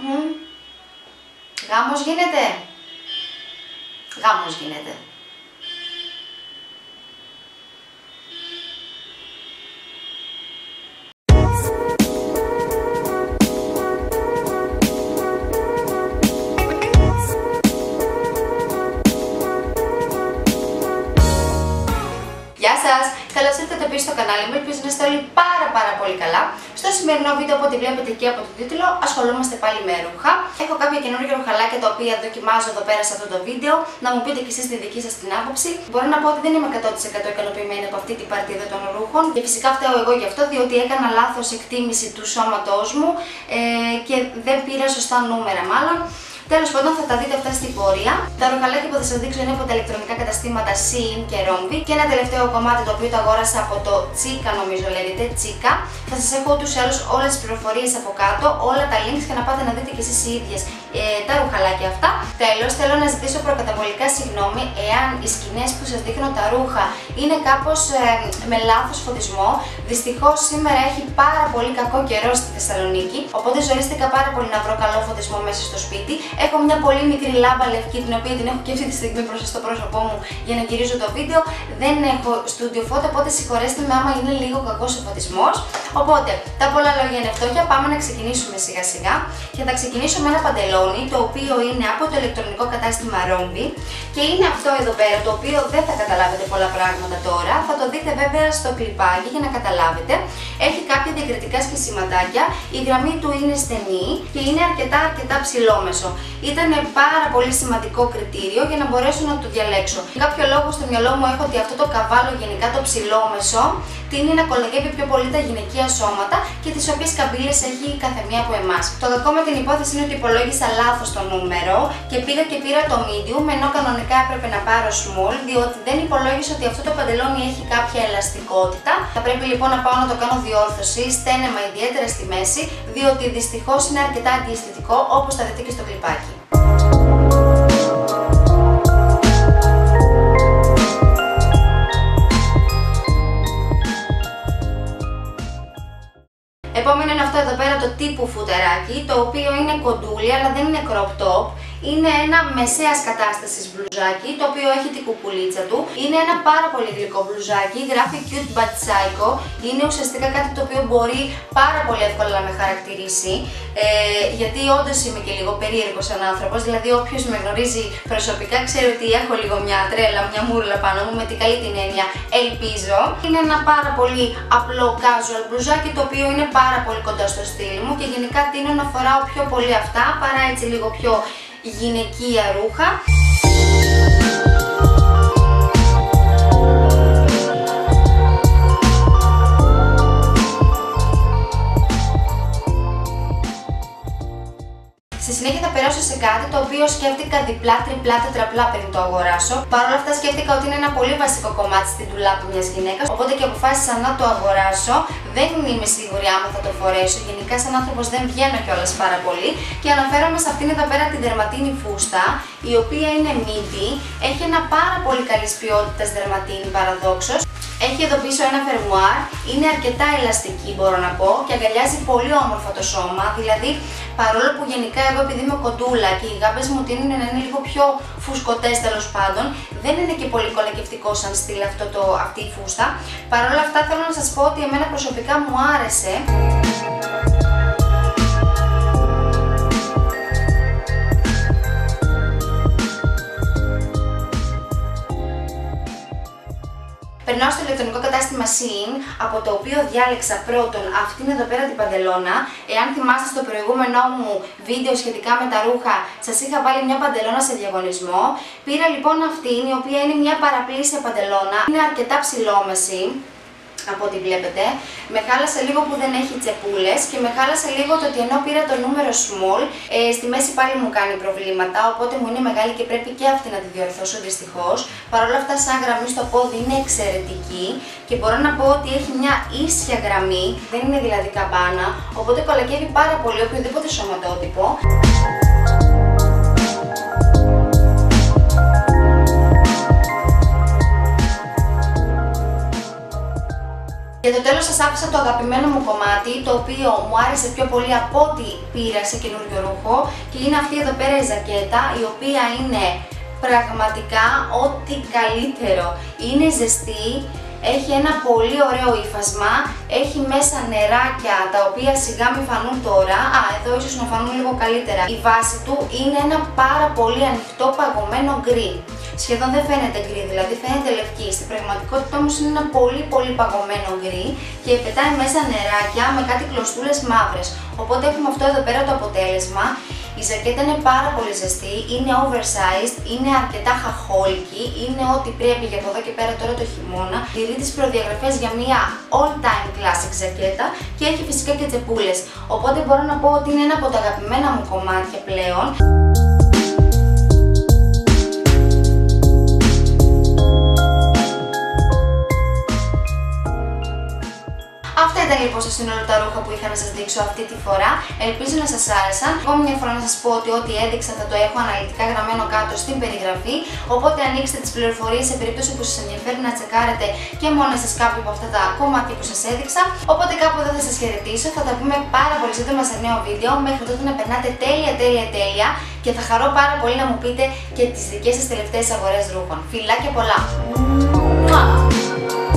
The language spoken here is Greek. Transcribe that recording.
Γάμος γίνεται. Γάμος γίνεται. Γεια σας! Καλώς ήρθατε πίσω στο κανάλι μου, ελπίζω να είστε όλοι πάρα πολύ καλά. Στο σημερινό βίντεο, από ό,τι βλέπετε και από τον τίτλο, ασχολούμαστε πάλι με ρούχα. Έχω κάποια καινούργια ρουχαλάκια τα οποία δοκιμάζω εδώ πέρα σε αυτό το βίντεο. Να μου πείτε και εσείς τη δική σας την άποψη. Μπορώ να πω ότι δεν είμαι 100% ικανοποιημένη από αυτή την παρτίδα των ρούχων. Και φυσικά φταίω εγώ γι' αυτό, διότι έκανα λάθος εκτίμηση του σώματός μου και δεν πήρα σωστά νούμερα μάλλον. Τέλος πάντων, θα τα δείτε αυτά στην πορεία. Τα ρουχαλάκια που θα σας δείξω είναι από τα ηλεκτρονικά καταστήματα Shein και Rombi. Και ένα τελευταίο κομμάτι το οποίο το αγόρασα από το Chica, νομίζω λέγεται, Chica. Θα σας έχω ούτως ή άλλως όλες τις πληροφορίες από κάτω, όλα τα links και να πάτε να δείτε και εσείς οι ίδιες τα ρουχαλάκια αυτά. Τέλος, θέλω να ζητήσω προκαταβολικά συγγνώμη εάν οι σκηνές που σας δείχνω τα ρούχα είναι κάπως με λάθος φωτισμό. Δυστυχώς σήμερα έχει πάρα πολύ κακό καιρό στη Θεσσαλονίκη, οπότε ζορίστηκα πάρα πολύ να βρω καλό φωτισμό μέσα στο σπίτι. Έχω μια πολύ μικρή λάμπα λευκή, την οποία την έχω και αυτή τη στιγμή μπροστά στο πρόσωπό μου για να γυρίζω το βίντεο. Δεν έχω studio photo, οπότε συγχωρέστε με άμα είναι λίγο κακός ο φωτισμός. Οπότε, τα πολλά λόγια είναι φτώχεια, πάμε να ξεκινήσουμε σιγά σιγά. Και θα ξεκινήσω με ένα παντελόνι, το οποίο είναι από το ηλεκτρονικό κατάστημα Rombi. Και είναι αυτό εδώ πέρα, το οποίο δεν θα καταλάβετε πολλά πράγματα τώρα. Θα το δείτε βέβαια στο κλιπάκι για να καταλάβετε. Έχει κάποια διακριτικά σκισιματάκια, η γραμμή του είναι στενή και είναι αρκετά ψηλόμεσο. Ήταν πάρα πολύ σημαντικό κριτήριο για να μπορέσω να το διαλέξω. Για κάποιο λόγο στο μυαλό μου έχω ότι αυτό το καβάλο, γενικά το ψηλόμεσο, τείνει να κολακεύει πιο πολύ τα γυναικεία σώματα και τις οποίες καμπύλες έχει η καθεμία από εμάς. Το κακό με την υπόθεση είναι ότι υπολόγισα λάθος το νούμερο και πήγα και πήρα το medium, ενώ κανονικά έπρεπε να πάρω small, διότι δεν υπολόγισα ότι αυτό το παντελόνι έχει κάποια ελαστικότητα. Θα πρέπει λοιπόν να πάω να το κάνω διόρθωση, στένεμα ιδιαίτερα στη μέση, διότι δυστυχώς είναι αρκετά αντιαισθητικό, όπως θα δείτε και στο κλιπάκι. Επόμενο είναι αυτό εδώ πέρα, το τύπου φουτεράκι, το οποίο είναι κοντούλι αλλά δεν είναι crop top. Είναι ένα μεσαίας κατάστασης μπλουζάκι, το οποίο έχει την κουκουλίτσα του. Είναι ένα πάρα πολύ γλυκό μπλουζάκι, γράφει cute but psycho. Είναι ουσιαστικά κάτι το οποίο μπορεί πάρα πολύ εύκολα να με χαρακτηρίσει, γιατί όντως είμαι και λίγο περίεργος σαν άνθρωπος. Δηλαδή, όποιος με γνωρίζει προσωπικά ξέρει ότι έχω λίγο μια τρέλα, μια μούρλα πάνω μου, με την καλή την έννοια, ελπίζω. Είναι ένα πάρα πολύ απλό casual μπλουζάκι, το οποίο είναι πάρα πολύ κοντά στο στυλ μου και γενικά τείνω να φοράω πιο πολύ αυτά παρά έτσι λίγο πιο γυναικεία ρούχα. Στη συνέχεια θα περάσω σε κάτι το οποίο σκέφτηκα διπλά, τριπλά, τετραπλά πριν το αγοράσω. Παρ' όλα αυτά σκέφτηκα ότι είναι ένα πολύ βασικό κομμάτι στην ντουλάπη μιας γυναίκας, οπότε και αποφάσισα να το αγοράσω. Δεν είμαι σίγουρη άμα θα το φορέσω, γενικά σαν άνθρωπος δεν βγαίνω κιόλας πάρα πολύ. Και αναφέρομαι σε αυτήν εδώ πέρα τη δερματίνη φούστα, η οποία είναι midi, έχει ένα πάρα πολύ καλής ποιότητας δερματίνη παραδόξως. Έχει εδώ πίσω ένα φερμουάρ, είναι αρκετά ελαστική μπορώ να πω και αγκαλιάζει πολύ όμορφα το σώμα, δηλαδή παρόλο που γενικά εγώ επειδή είμαι κοντούλα και οι γάμπες μου τείνουν να είναι λίγο πιο φουσκωτές τέλος πάντων, δεν είναι και πολύ κολακευτικό σαν στυλ αυτή η φούστα. Παρόλα αυτά θέλω να σας πω ότι εμένα προσωπικά μου άρεσε. Περνάω στο ηλεκτρονικό κατάστημα Shein, από το οποίο διάλεξα πρώτον αυτήν εδώ πέρα την παντελώνα. Εάν θυμάστε στο προηγούμενό μου βίντεο σχετικά με τα ρούχα, σας είχα βάλει μια παντελώνα σε διαγωνισμό. Πήρα λοιπόν αυτήν, η οποία είναι μια παραπλήσια παντελώνα, είναι αρκετά ψηλόμεση. Από ό,τι βλέπετε, με χάλασε λίγο που δεν έχει τσεπούλες και με χάλασε λίγο το ότι ενώ πήρα το νούμερο small, στη μέση πάλι μου κάνει προβλήματα, οπότε μου είναι μεγάλη και πρέπει και αυτή να τη διορθώσω δυστυχώς. Παρ' όλα αυτά σαν γραμμή στο πόδι είναι εξαιρετική και μπορώ να πω ότι έχει μια ίσια γραμμή, δεν είναι δηλαδή καμπάνα, οπότε κολακεύει πάρα πολύ οποιοδήποτε σωματότυπο. Για το τέλος σας άφησα το αγαπημένο μου κομμάτι, το οποίο μου άρεσε πιο πολύ από ό,τι πήρα σε καινούργιο ρούχο, και είναι αυτή εδώ πέρα η ζακέτα, η οποία είναι πραγματικά ό,τι καλύτερο. Είναι ζεστή, έχει ένα πολύ ωραίο ύφασμα, έχει μέσα νεράκια τα οποία σιγά μη φανούν τώρα, εδώ ίσως να φανούν λίγο καλύτερα. Η βάση του είναι ένα πάρα πολύ ανοιχτό παγωμένο γκρι. Σχεδόν δεν φαίνεται γκρι, δηλαδή φαίνεται λευκή. Στην πραγματικότητα όμως είναι ένα πολύ παγωμένο γκρι και πετάει μέσα νεράκια με κάτι κλωστούλες μαύρες. Οπότε έχουμε αυτό εδώ πέρα το αποτέλεσμα. Η ζακέτα είναι πάρα πολύ ζεστή, είναι oversized, είναι αρκετά χαχόλικη, είναι ό,τι πρέπει για από εδώ και πέρα τώρα το χειμώνα. Τηρεί τις προδιαγραφές για μια all time classic ζακέτα και έχει φυσικά και τσεπούλες. Οπότε μπορώ να πω ότι είναι ένα από τα αγαπημένα μου κομμάτια πλέον. Αυτά ήταν λοιπόν στο σύνολο τα ρούχα που είχα να σας δείξω αυτή τη φορά. Ελπίζω να σας άρεσαν. Ακόμα μια φορά να σας πω ότι ό,τι έδειξα θα το έχω αναλυτικά γραμμένο κάτω στην περιγραφή. Οπότε ανοίξτε τις πληροφορίες σε περίπτωση που σας ενδιαφέρει να τσεκάρετε και μόνοι σας κάποια από αυτά τα κομμάτια που σας έδειξα. Οπότε κάπου εδώ θα σας χαιρετήσω. Θα τα πούμε πάρα πολύ σύντομα σε νέο βίντεο. Μέχρι τότε να περνάτε τέλεια και θα χαρώ πάρα πολύ να μου πείτε και τις δικές σας τελευταίες αγορές ρούχων. Φιλάκια πολλά!